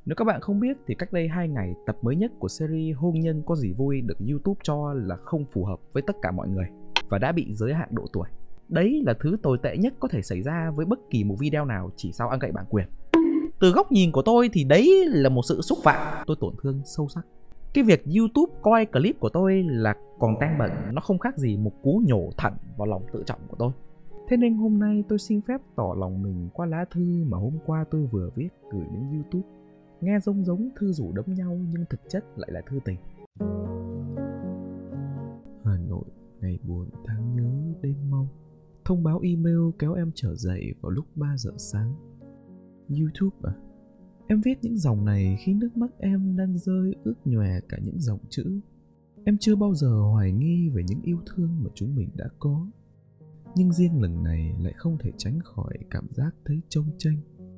Nếu các bạn không biết thì cách đây 2 ngày, tập mới nhất của series Hôn nhân có gì vui được YouTube cho là không phù hợp với tất cả mọi người và đã bị giới hạn độ tuổi. Đấy là thứ tồi tệ nhất có thể xảy ra với bất kỳ một video nào chỉ sau ăn cậy bản quyền. Từ góc nhìn của tôi thì đấy là một sự xúc phạm, tôi tổn thương sâu sắc. Cái việc YouTube coi clip của tôi là còn tang bẩn, nó không khác gì một cú nhổ thẳng vào lòng tự trọng của tôi. Thế nên hôm nay tôi xin phép tỏ lòng mình qua lá thư mà hôm qua tôi vừa viết gửi đến YouTube. Nghe giống thư rủ đấm nhau nhưng thực chất lại là thư tình. Hà Nội, ngày buồn tháng nhớ đêm mau. Thông báo email kéo em trở dậy vào lúc 3 giờ sáng. YouTube à? Em viết những dòng này khi nước mắt em đang rơi ướt nhòe cả những dòng chữ. Em chưa bao giờ hoài nghi về những yêu thương mà chúng mình đã có. Nhưng riêng lần này lại không thể tránh khỏi cảm giác thấy chông chênh.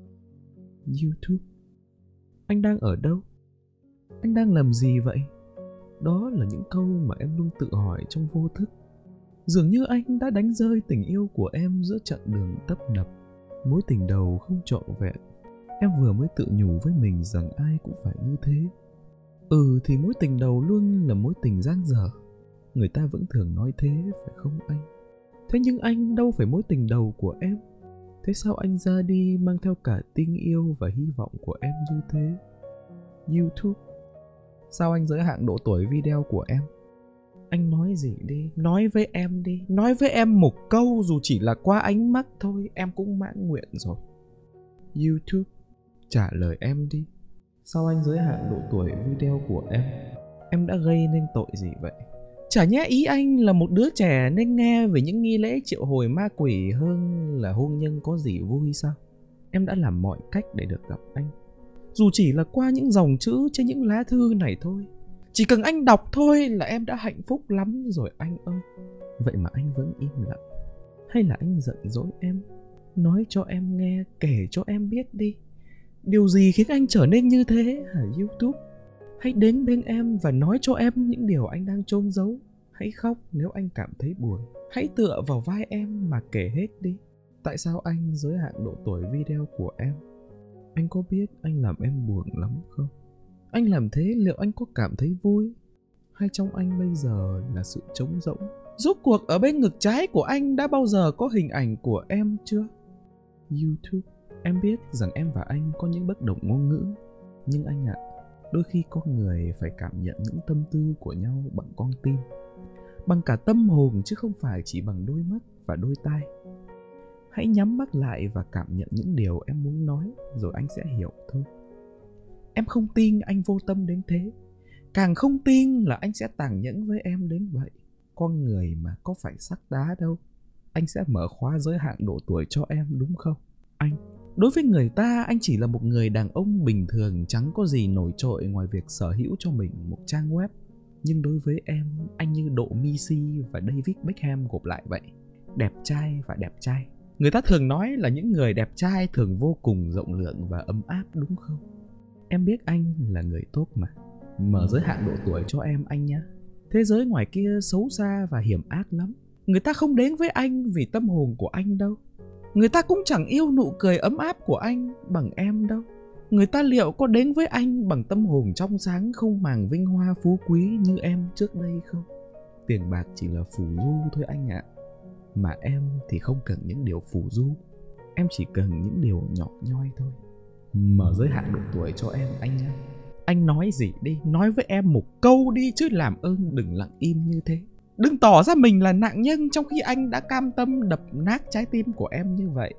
YouTube, anh đang ở đâu? Anh đang làm gì vậy? Đó là những câu mà em luôn tự hỏi trong vô thức. Dường như anh đã đánh rơi tình yêu của em giữa chặng đường tấp nập. Mối tình đầu không trọn vẹn. Em vừa mới tự nhủ với mình rằng ai cũng phải như thế. Thì mối tình đầu luôn là mối tình dang dở. Người ta vẫn thường nói thế, phải không anh? Thế nhưng anh đâu phải mối tình đầu của em. Thế sao anh ra đi mang theo cả tình yêu và hy vọng của em như thế? YouTube, sao anh giới hạn độ tuổi video của em? Anh nói gì đi, nói với em đi. Nói với em một câu dù chỉ là qua ánh mắt thôi, em cũng mãn nguyện rồi. YouTube, trả lời em đi. Sao anh giới hạn độ tuổi video của em? Em đã gây nên tội gì vậy? Chả nhẽ ý anh là một đứa trẻ nên nghe về những nghi lễ triệu hồi ma quỷ hơn là hôn nhân có gì vui sao? Em đã làm mọi cách để được gặp anh. Dù chỉ là qua những dòng chữ trên những lá thư này thôi. Chỉ cần anh đọc thôi là em đã hạnh phúc lắm rồi anh ơi. Vậy mà anh vẫn im lặng. Hay là anh giận dỗi em? Nói cho em nghe, kể cho em biết đi. Điều gì khiến anh trở nên như thế hả YouTube? Hãy đến bên em và nói cho em những điều anh đang chôn giấu. Hãy khóc nếu anh cảm thấy buồn. Hãy tựa vào vai em mà kể hết đi. Tại sao anh giới hạn độ tuổi video của em? Anh có biết anh làm em buồn lắm không? Anh làm thế liệu anh có cảm thấy vui? Hay trong anh bây giờ là sự trống rỗng? Rốt cuộc ở bên ngực trái của anh đã bao giờ có hình ảnh của em chưa? YouTube, em biết rằng em và anh có những bất đồng ngôn ngữ. Nhưng anh ạ, đôi khi con người phải cảm nhận những tâm tư của nhau bằng con tim. Bằng cả tâm hồn chứ không phải chỉ bằng đôi mắt và đôi tai. Hãy nhắm mắt lại và cảm nhận những điều em muốn nói, rồi anh sẽ hiểu thôi. Em không tin anh vô tâm đến thế. Càng không tin là anh sẽ tàn nhẫn với em đến vậy. Con người mà có phải sắt đá đâu. Anh sẽ mở khóa giới hạn độ tuổi cho em đúng không? Anh, đối với người ta anh chỉ là một người đàn ông bình thường, chẳng có gì nổi trội ngoài việc sở hữu cho mình một trang web. Nhưng đối với em, anh như Độ Messi và David Beckham gộp lại vậy. Đẹp trai và đẹp trai. Người ta thường nói là những người đẹp trai thường vô cùng rộng lượng và ấm áp đúng không? Em biết anh là người tốt mà. Mở giới hạn độ tuổi cho em anh nhé. Thế giới ngoài kia xấu xa và hiểm ác lắm. Người ta không đến với anh vì tâm hồn của anh đâu. Người ta cũng chẳng yêu nụ cười ấm áp của anh bằng em đâu. Người ta liệu có đến với anh bằng tâm hồn trong sáng không màng vinh hoa phú quý như em trước đây không? Tiền bạc chỉ là phù du thôi anh ạ. Mà em thì không cần những điều phù du. Em chỉ cần những điều nhỏ nhoi thôi. Mở giới hạn độ tuổi cho em anh nhé. Anh nói gì đi, nói với em một câu đi chứ làm ơn đừng lặng im như thế. Đừng tỏ ra mình là nạn nhân trong khi anh đã cam tâm đập nát trái tim của em như vậy.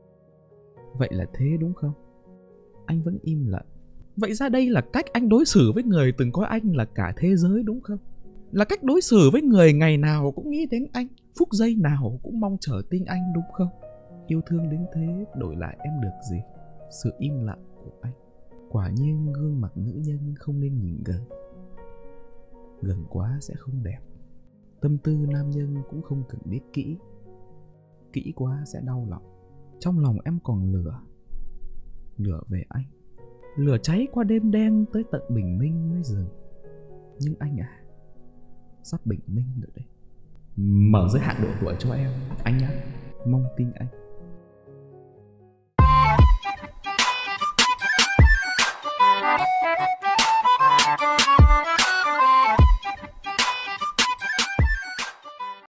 Vậy là thế đúng không? Anh vẫn im lặng. Vậy ra đây là cách anh đối xử với người từng coi anh là cả thế giới đúng không? Là cách đối xử với người ngày nào cũng nghĩ đến anh, phút giây nào cũng mong chờ tin anh đúng không? Yêu thương đến thế đổi lại em được gì? Sự im lặng của anh. Quả nhiên gương mặt nữ nhân không nên nhìn gần. Gần quá sẽ không đẹp. Tâm tư nam nhân cũng không cần biết kỹ. Kỹ quá sẽ đau lòng. Trong lòng em còn lửa. Lửa về anh. Lửa cháy qua đêm đen tới tận bình minh mới dừng. Nhưng anh à, sắp bình minh rồi đấy. Mở giới hạn độ tuổi cho em anh nhé. Mong tin anh.